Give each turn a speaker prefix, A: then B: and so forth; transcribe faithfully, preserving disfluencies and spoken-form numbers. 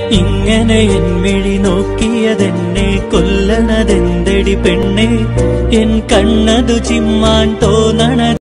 A: ഇങ്ങനെ എൻ മിഴി നോക്കിയതെന്നെ കൊല്ലണതെന്തടി പെണ്ണെ, എൻ കണ്ണതു ചിമ്മാൻ തോന്നണ